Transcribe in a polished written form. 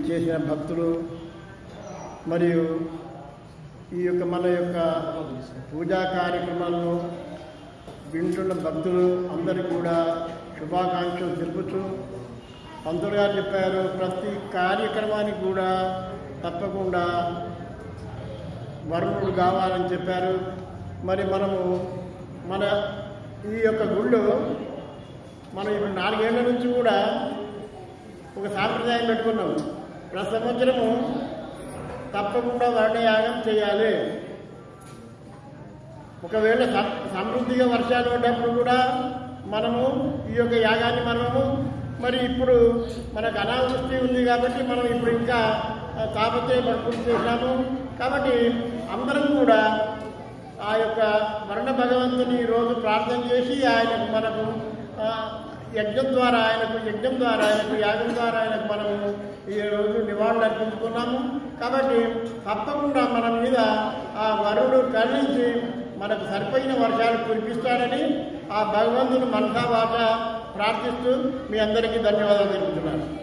చేసిన భక్తులు మరియు ఈ యొక్క మన యొక్క పూజా కార్యక్రమాలను వింటున్న భక్తులు అందరికీ కూడా శుభాకాంక్షలు తెలుపుతూ పంతులు గారు చెప్పారు, ప్రతి కార్యక్రమానికి కూడా తప్పకుండా వరుణుడు కావాలని చెప్పారు. మరి మనము మన ఈ యొక్క గుళ్ళు మనం ఇప్పుడు 4 ఏళ్ల నుంచి కూడా ఒక సాంప్రదాయం పెట్టుకున్నాం. ప్రతి సంవత్సరము తప్పకుండా వరుణయాగం చేయాలి. ఒకవేళ సమృద్ధిగా వర్షాలు పడ్డప్పుడు కూడా మనము ఈ యొక్క యాగాన్ని మరి ఇప్పుడు మనకు అనావృష్టి ఉంది కాబట్టి మనం ఇప్పుడు ఇంకా తాపత్రయపడుకుంటూ చేసినాము. కాబట్టి అందరం కూడా ఆ యొక్క వరుణ భగవంతుని ఈరోజు ప్రార్థన చేసి ఆయనకు మనకు యాగం ద్వారా ఆయనకు మనము ఈరోజు నివాళులు అర్పించుకున్నాము. కాబట్టి తప్పకుండా మన మీద ఆ వరుడు కరుణించి మనకు సరిపోయిన వర్షాలు కురిపిస్తాడని ఆ భగవంతుని మనసా వాచ ప్రార్థిస్తూ మీ అందరికీ ధన్యవాదాలు తెలుపుతున్నాను.